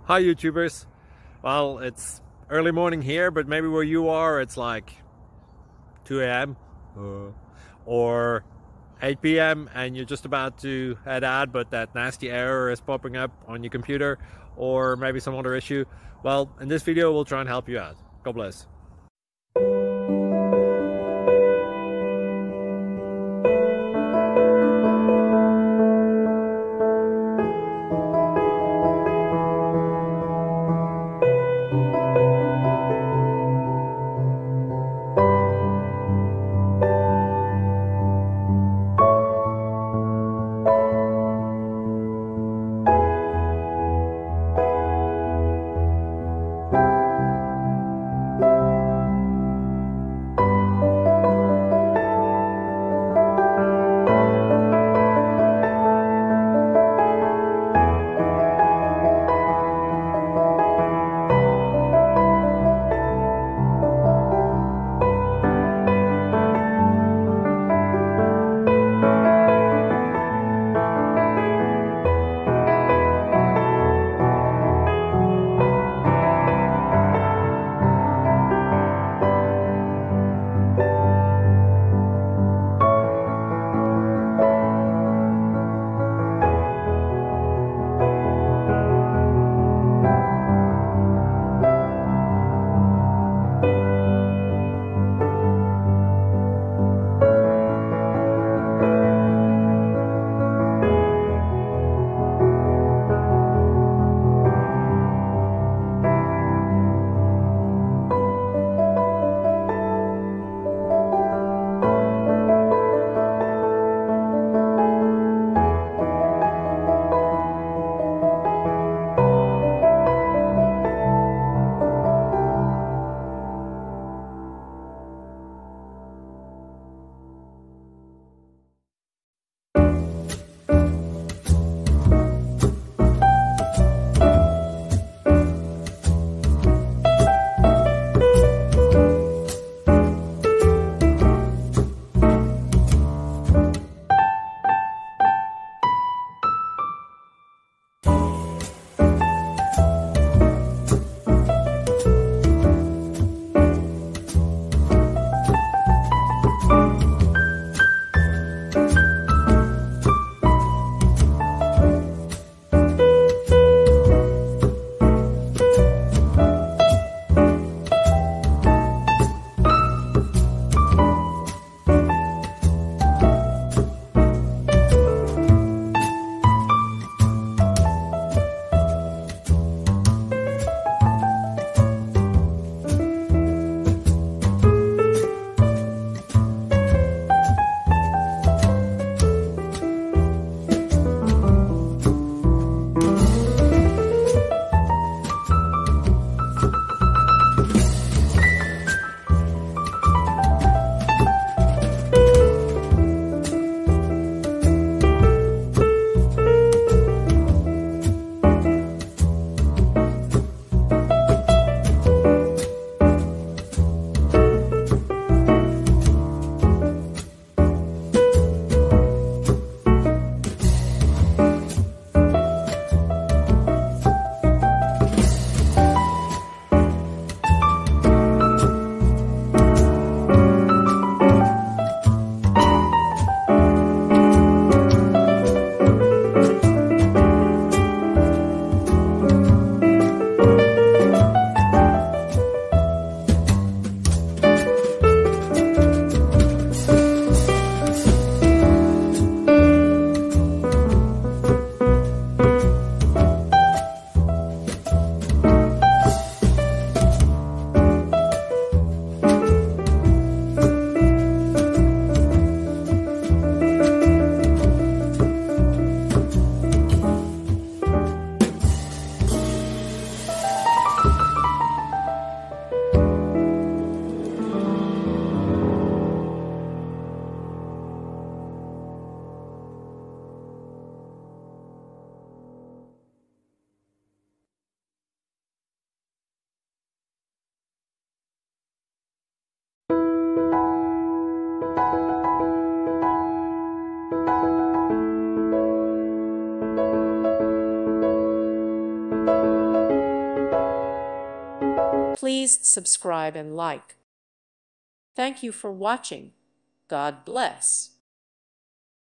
Hi YouTubers. Well, it's early morning here, but maybe where you are it's like 2 a.m. or 8 p.m. and you're just about to head out, but that nasty error is popping up on your computer, or maybe some other issue. Well, in this video we'll try and help you out. God bless. Please subscribe and like. Thank you for watching. God bless.